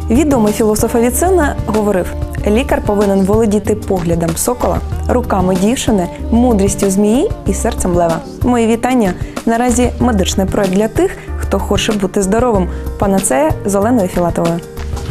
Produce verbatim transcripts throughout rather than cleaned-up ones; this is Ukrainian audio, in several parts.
Відомий філософ Авіценна говорив: лікар повинен володіти поглядом сокола, руками дівчини, мудрістю змії і серцем лева. Мої вітання! Наразі медичний проект для тих, хто хоче бути здоровим. Панацея з Оленою Філатовою.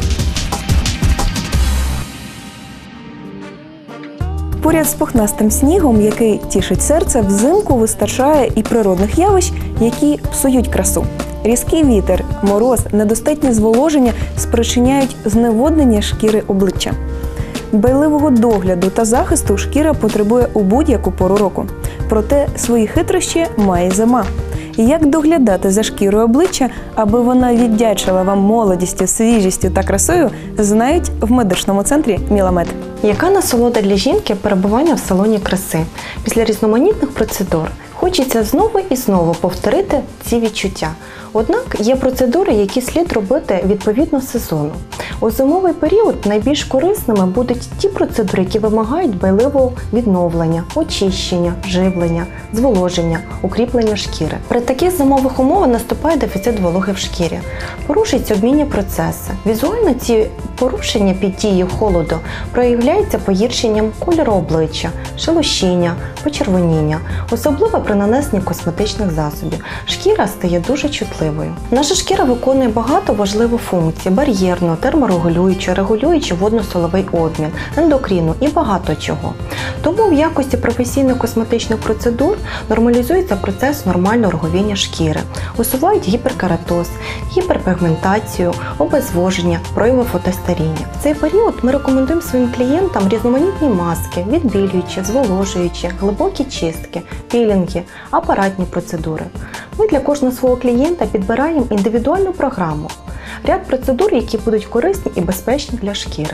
Поряд з пухнастим снігом, який тішить серце, взимку вистачає і природних явищ, які псують красу. Різкий вітер, мороз, недостатнє зволоження спричиняють зневоднення шкіри обличчя. Дбайливого догляду та захисту шкіра потребує у будь-яку пору року. Проте свої хитрощі має зима. Як доглядати за шкірою обличчя, аби вона віддячила вам молодістю, свіжістю та красою, знають в медичному центрі Міламед. Яка насолода для жінки перебування в салоні краси? Після різноманітних процедур хочеться знову і знову повторити ці відчуття. Однак є процедури, які слід робити відповідно сезону. У зимовий період найбільш корисними будуть ті процедури, які вимагають дбайливого відновлення, очищення, живлення, зволоження, укріплення шкіри. При таких зимових умовах наступає дефіцит вологи в шкірі. Порушуються обмінні процеси. Візуально ці порушення під дією холоду проявляються погіршенням кольору обличчя, шелушіння, почервоніння, особливо при нанесенні косметичних засобів. Шкіра стає дуже чутливою. Наша шкіра виконує багато важливих функцій – бар'єрну, терморегулюючу, регулюючу водно-соловий обмін, ендокринну і багато чого. Тому в якості професійних косметичних процедур нормалізується процес нормального роговіння шкіри, усувають гіперкератоз, гіперпігментацію, обезвоження, прояви фотостаріння. В цей період ми рекомендуємо своїм клієнтам різноманітні маски, відбілюючі, зволожуючі, глибокі чистки, пілінги, апаратні процедури. Ми для кожного свого клієнта підбираємо індивідуальну програму, ряд процедур, які будуть корисні і безпечні для шкіри.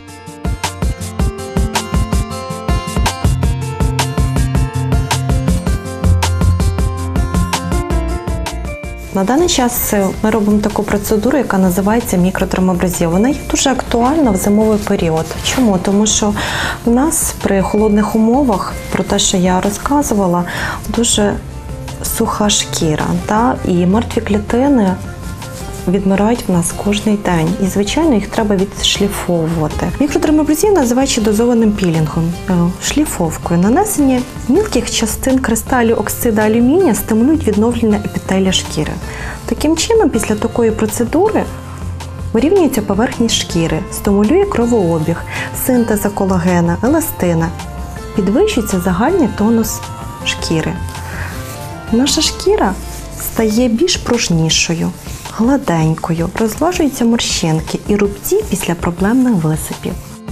На даний час ми робимо таку процедуру, яка називається мікродермабразія. Вона є дуже актуальна в зимовий період. Чому? Тому що в нас при холодних умовах, про те, що я розказувала, дуже суха шкіра, та? І мертві клітини відмирають в нас кожен день. І, звичайно, їх треба відшліфовувати. Мікродермабразія називають ще дозованим пілінгом, шліфовкою. Нанесення мілких частин кристалю оксиду алюмінія стимулюють відновлення епітелія шкіри. Таким чином, після такої процедури вирівнюється поверхність шкіри, стимулює кровообіг, синтез колагена, еластина, підвищується загальний тонус шкіри. Наша шкіра стає більш пружнішою, гладенькою, розглажуються морщинки і рубці після проблемних висипів.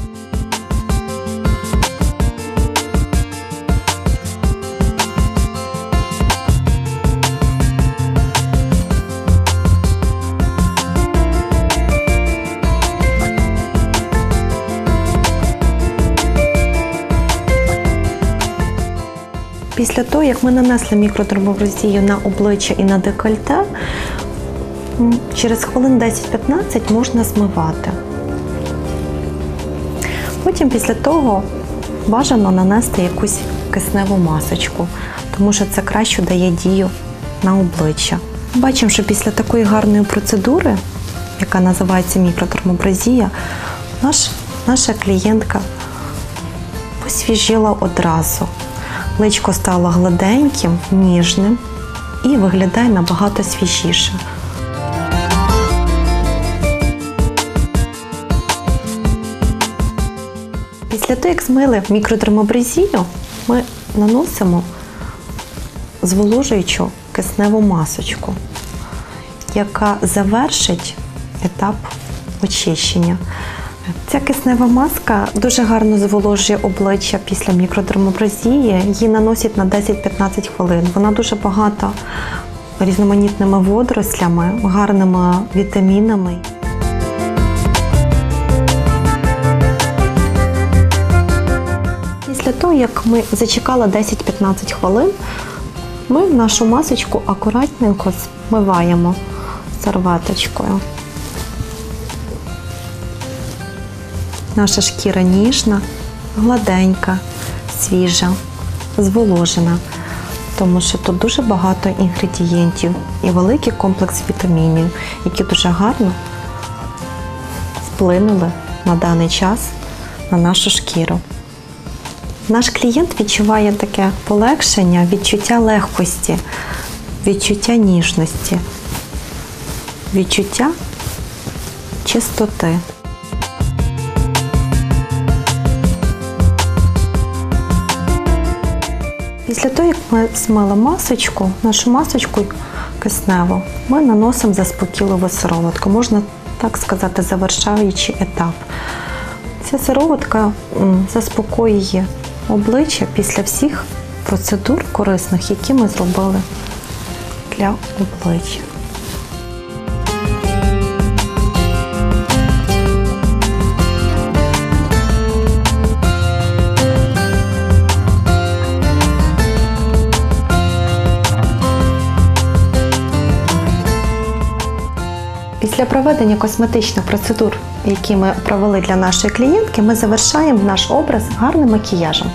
Після того, як ми нанесли мікродермабразію на обличчя і на декольте, через хвилин десять-п'ятнадцять можна змивати. Потім після того бажано нанести якусь кисневу масочку, тому що це краще дає дію на обличчя. Бачимо, що після такої гарної процедури, яка називається мікродермабразія, наш, наша клієнтка посвіжіла одразу. Личко стало гладеньким, ніжним і виглядає набагато свіжіше. Після того, як змили мікродермабразію, ми наносимо зволожуючу кисневу масочку, яка завершить етап очищення. Ця киснева маска дуже гарно зволожує обличчя після мікродермабразії. Її наносять на десять-п'ятнадцять хвилин. Вона дуже багата різноманітними водорослями, гарними вітамінами. Після того, як ми зачекали десять-п'ятнадцять хвилин, ми нашу масочку акуратненько змиваємо серветочкою. Наша шкіра ніжна, гладенька, свіжа, зволожена, тому що тут дуже багато інгредієнтів і великий комплекс вітамінів, які дуже гарно вплинули на даний час на нашу шкіру. Наш клієнт відчуває таке полегшення, відчуття легкості, відчуття ніжності, відчуття чистоти. Після того, як ми змили масочку, нашу масочку кисневу, ми наносимо заспокійливу сироватку, можна так сказати, завершаючий етап. Ця сироватка заспокоює обличчя після всіх процедур корисних, які ми зробили для обличчя. Після проведення косметичних процедур, які ми провели для нашої клієнтки, ми завершаємо наш образ гарним макіяжем.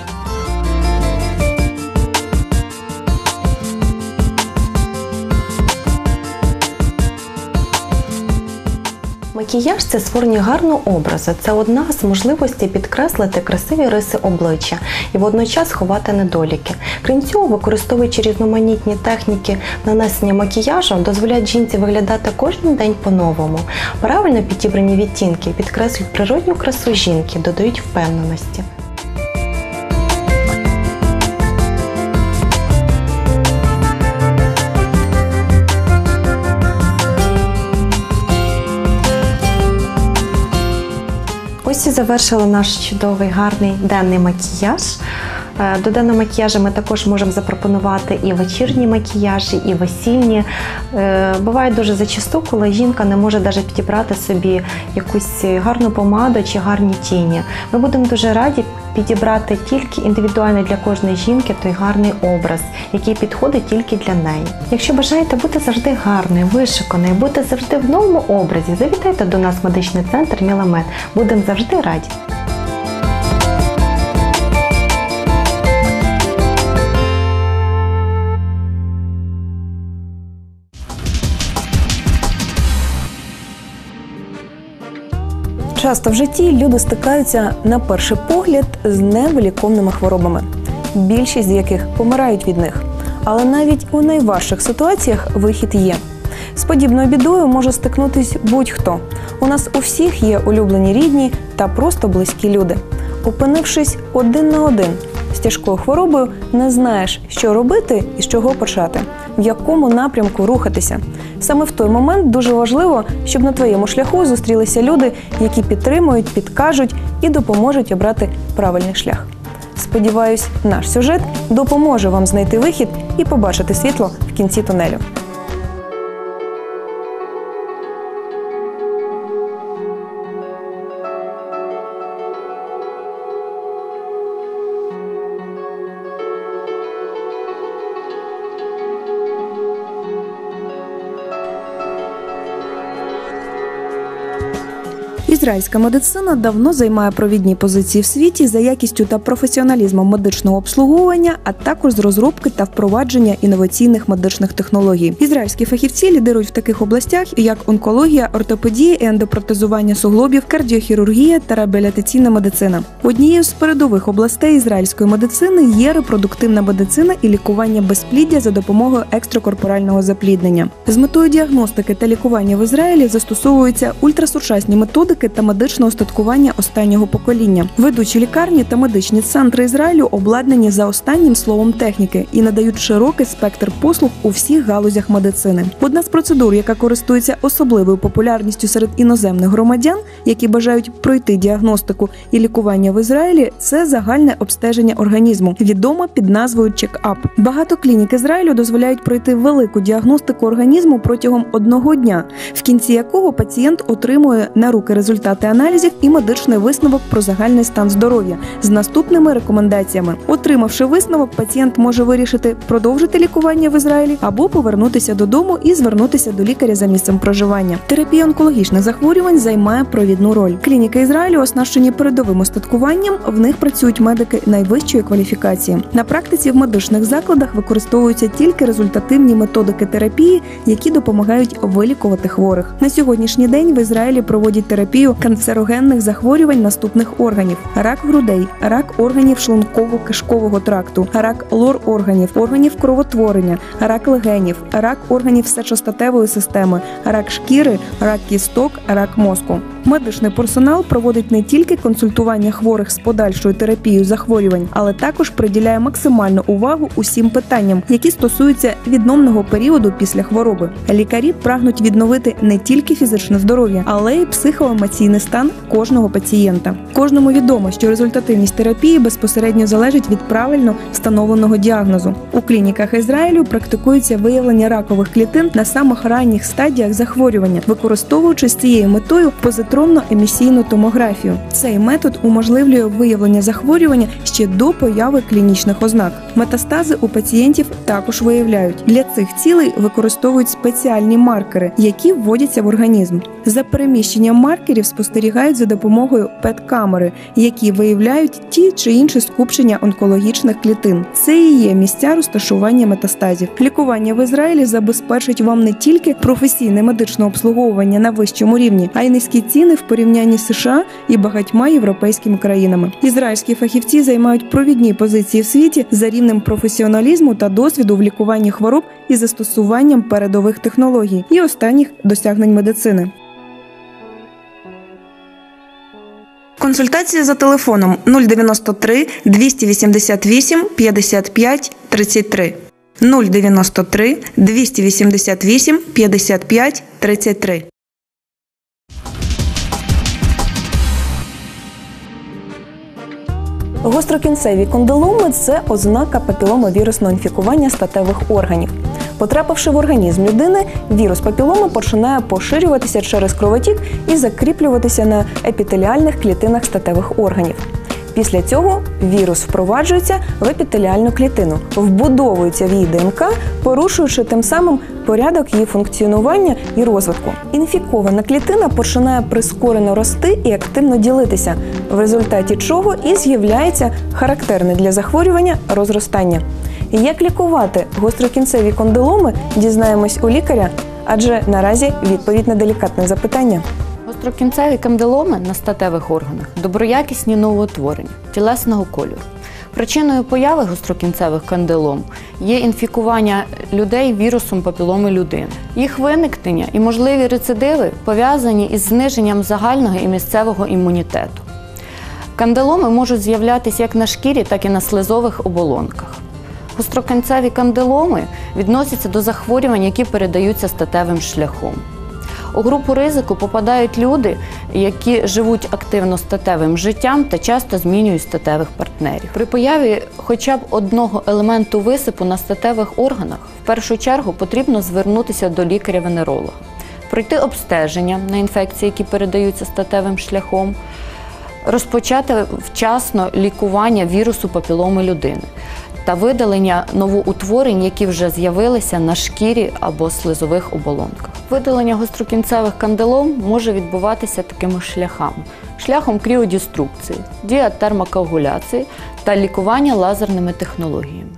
Макіяж – це створення гарного образу. Це одна з можливостей підкреслити красиві риси обличчя і водночас ховати недоліки. Крім цього, використовуючи різноманітні техніки нанесення макіяжу, дозволяють жінці виглядати кожен день по-новому. Правильно підібрані відтінки підкреслюють природню красу жінки, додають впевненості. Ось і завершили наш чудовий, гарний денний макіяж. До денного макіяжу ми також можемо запропонувати і вечірні макіяжі, і весільні. Буває дуже зачасту, коли жінка не може навіть підібрати собі якусь гарну помаду чи гарні тіні. Ми будемо дуже раді підібрати тільки індивідуально для кожної жінки той гарний образ, який підходить тільки для неї. Якщо бажаєте бути завжди гарною, вишуканою, бути завжди в новому образі, завітайте до нас в медичний центр Міламед. Будемо завжди раді. Часто в житті люди стикаються на перший погляд з невиліковними хворобами, більшість з яких помирають від них. Але навіть у найважчих ситуаціях вихід є. З подібною бідою може стикнутись будь-хто. У нас у всіх є улюблені рідні та просто близькі люди. Опинившись один на один з тяжкою хворобою, не знаєш, що робити і з чого почати, в якому напрямку рухатися. Саме в той момент дуже важливо, щоб на твоєму шляху зустрілися люди, які підтримують, підкажуть і допоможуть обрати правильний шлях. Сподіваюсь, наш сюжет допоможе вам знайти вихід і побачити світло в кінці тунелю. Ізраїльська медицина давно займає провідні позиції в світі за якістю та професіоналізмом медичного обслуговування, а також з розробки та впровадження інноваційних медичних технологій. Ізраїльські фахівці лідирують в таких областях, як онкологія, ортопедія і ендопротезування суглобів, кардіохірургія та реабілітаційна медицина. Однією з передових областей ізраїльської медицини є репродуктивна медицина і лікування безпліддя за допомогою екстракорпорального запліднення. З метою діагностики та лікування в Ізраїлі застосовуються ультрасучасні методики та медичне устаткування останнього покоління. Ведучі лікарні та медичні центри Ізраїлю обладнані за останнім словом техніки і надають широкий спектр послуг у всіх галузях медицини. Одна з процедур, яка користується особливою популярністю серед іноземних громадян, які бажають пройти діагностику і лікування в Ізраїлі, це загальне обстеження організму, відоме під назвою чек-ап. Багато клінік Ізраїлю дозволяють пройти велику діагностику організму протягом одного дня, в кінці якого пацієнт отримує на руки результати аналізів і медичний висновок про загальний стан здоров'я з наступними рекомендаціями. Отримавши висновок, пацієнт може вирішити продовжити лікування в Ізраїлі або повернутися додому і звернутися до лікаря за місцем проживання. Терапія онкологічних захворювань займає провідну роль. Клініки Ізраїлю оснащені передовим устаткуванням, в них працюють медики найвищої кваліфікації. На практиці в медичних закладах використовуються тільки результативні методики терапії, які допомагають вилікувати хворих. На сьогоднішній день в Ізраїлі проводять терапію низкою канцерогенних захворювань наступних органів: рак грудей, рак органів шлунково-кишкового тракту, рак лор-органів, органів кровотворення, рак легенів, рак органів сечостатевої системи, рак шкіри, рак кісток, рак мозку. Медичний персонал проводить не тільки консультування хворих з подальшою терапією захворювань, але також приділяє максимальну увагу усім питанням, які стосуються відновного періоду після хвороби. Лікарі прагнуть відновити не тільки фізичне здоров'я, але й психоемоційний стан кожного пацієнта. Кожному відомо, що результативність терапії безпосередньо залежить від правильно встановленого діагнозу. У клініках Ізраїлю практикується виявлення ракових клітин на самих ранніх стадіях захворювання, використовуючи з цією метою позитронно-емісійну томографію. Цей метод уможливлює виявлення захворювання ще до появи клінічних ознак. Метастази у пацієнтів також виявляють. Для цих цілей використовують спеціальні маркери, які вводяться в організм. За переміщенням маркерів спостерігають за допомогою пет-камери, які виявляють ті чи інші скупчення онкологічних клітин. Це і є місця розташування метастазів. Лікування в Ізраїлі забезпечить вам не тільки професійне медичне обслуговування на вищому рівні, а й низькі ціни в порівнянні з США і багатьма європейськими країнами. Ізраїльські фахівці займають провідні позиції в світі за рівнем професіоналізму та досвіду в лікуванні хвороб із застосуванням передових технологій і останніх досягнень медицини. Консультація за телефоном нуль дев'яносто три двісті вісімдесят вісім п'ятдесят п'ять тридцять три. нуль дев'яносто три двісті вісімдесят вісім п'ятдесят п'ять тридцять три. Гострокінцеві кондиломи – це ознака папіломовірусного інфікування статевих органів. Потрапивши в організм людини, вірус папіломи починає поширюватися через кровотік і закріплюватися на епітеліальних клітинах статевих органів. Після цього вірус впроваджується в епітеліальну клітину, вбудовується в її ДНК, порушуючи тим самим порядок її функціонування і розвитку. Інфікована клітина починає прискорено рости і активно ділитися, в результаті чого і з'являється характерне для захворювання розростання. Як лікувати гострокінцеві кондиломи, дізнаємось у лікаря, адже наразі відповідь на делікатне запитання. Гострокінцеві кондиломи на статевих органах – доброякісні новоутворення тілесного кольору. Причиною появи гострокінцевих кондилом є інфікування людей вірусом папіломи людини. Їх виникнення і можливі рецидиви пов'язані із зниженням загального і місцевого імунітету. Кондиломи можуть з'являтися як на шкірі, так і на слизових оболонках. Гострокінцеві кондиломи відносяться до захворювань, які передаються статевим шляхом. У групу ризику попадають люди, які живуть активно статевим життям та часто змінюють статевих партнерів. При появі хоча б одного елементу висипу на статевих органах в першу чергу потрібно звернутися до лікаря-венеролога, пройти обстеження на інфекції, які передаються статевим шляхом, розпочати вчасно лікування вірусу папіломи людини та видалення новоутворень, які вже з'явилися на шкірі або слизових оболонках. Видалення гострокінцевих кондилом може відбуватися такими шляхами: шляхом кріодеструкції, діатермокоагуляції та лікування лазерними технологіями.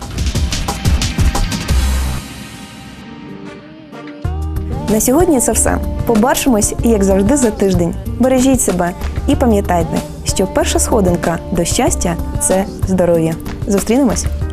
На сьогодні це все. Побачимось, як завжди, за тиждень. Бережіть себе і пам'ятайте, що перша сходинка до щастя – це здоров'я. Зустрінемось!